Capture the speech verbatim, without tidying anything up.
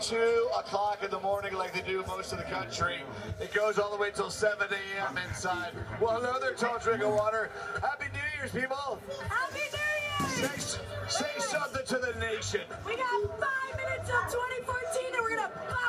two o'clock in the morning like they do most of the country. It goes all the way till seven A M inside. Well, hello there, tall drink of water. Happy New Year's, people. Happy New Year! Say, say something to the nation. We got five minutes of twenty fourteen and we're going to